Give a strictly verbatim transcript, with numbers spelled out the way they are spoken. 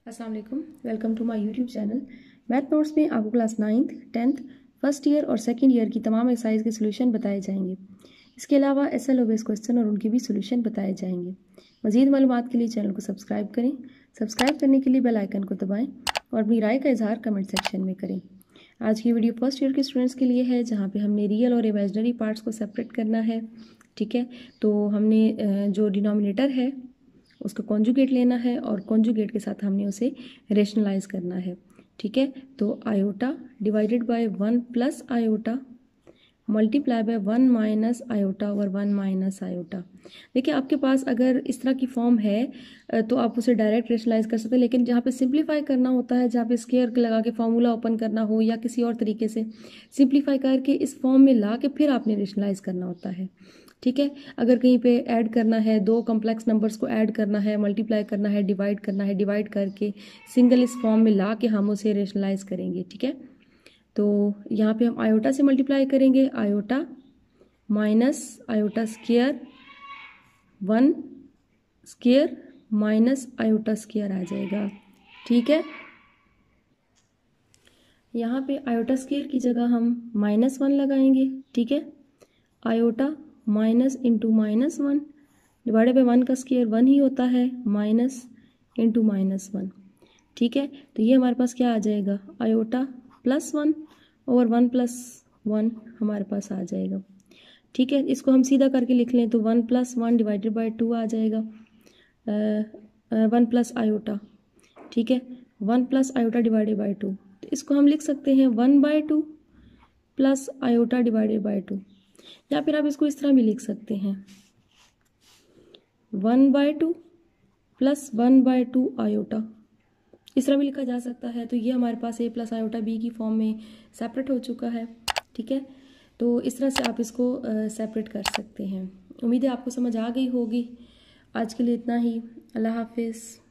अस्सलाम वालेकुम, welcome to my YouTube channel. Math notes में आपको class ninth, tenth, first year और सेकंड ईयर की तमाम एक्सरसाइज के सोल्यूशन बताए जाएंगे। इसके अलावा S L O base question और उनके भी सोल्यूशन बताए जाएंगे। मज़ीद मालूमात के लिए चैनल को सब्सक्राइब करें। सब्सक्राइब करने के लिए बेल आइकन को दबाएं और अपनी राय का इजहार कमेंट सेक्शन में करें। आज की वीडियो फर्स्ट ईयर के स्टूडेंट्स के लिए है, जहाँ पे हमने रियल और इमेजिनरी पार्ट्स को सेपरेट करना है। ठीक है, तो हमने जो डिनोमिनेटर है उसका कॉन्जुगेट लेना है और कॉन्जुगेट के साथ हमने उसे रेशनलाइज करना है। ठीक है, तो iota divided by one plus iota multiply by one minus iota over one minus iota. देखिए, आपके पास अगर इस तरह की फॉर्म है तो आप उसे डायरेक्ट रेशनलाइज कर सकते हैं, लेकिन जहाँ पे सिंप्लीफाई करना होता है, जहाँ पे स्क्वायर लगा के फॉर्मूला ओपन करना हो या किसी और तरीके से सिंप्लीफाई करके इस फॉर्म में ला के फिर आपने रेशनलाइज करना होता है। ठीक है, अगर कहीं पे ऐड करना है, दो कॉम्प्लेक्स नंबर्स को ऐड करना है, मल्टीप्लाई करना है, डिवाइड करना है, डिवाइड करके सिंगल इस फॉर्म में ला के हम उसे रेशनलाइज करेंगे। ठीक है, तो यहाँ पे हम आयोटा से मल्टीप्लाई करेंगे, iota minus iota square one square minus iota square आ जाएगा। ठीक है, यहाँ पे आयोटा स्क्वायर की जगह हम माइनस वन लगाएंगे। ठीक है, iota minus into minus one divided by one का स्क्वायर वन ही होता है, माइनस इंटू माइनस वन। ठीक है, तो ये हमारे पास क्या आ जाएगा, iota plus one over one plus one हमारे पास आ जाएगा। ठीक है, इसको हम सीधा करके लिख लें तो one plus one divided by two आ जाएगा, वन प्लस आयोटा। ठीक है, one plus iota divided by two, तो इसको हम लिख सकते हैं one by two plus iota divided by two, या फिर आप इसको इस तरह भी लिख सकते हैं one by two plus one by two iota, इस तरह भी लिखा जा सकता है। तो ये हमारे पास ए प्लस आयोटा बी की फॉर्म में सेपरेट हो चुका है। ठीक है, तो इस तरह से आप इसको सेपरेट कर सकते हैं। उम्मीद है आपको समझ आ गई होगी। आज के लिए इतना ही। अल्लाह हाफिज़।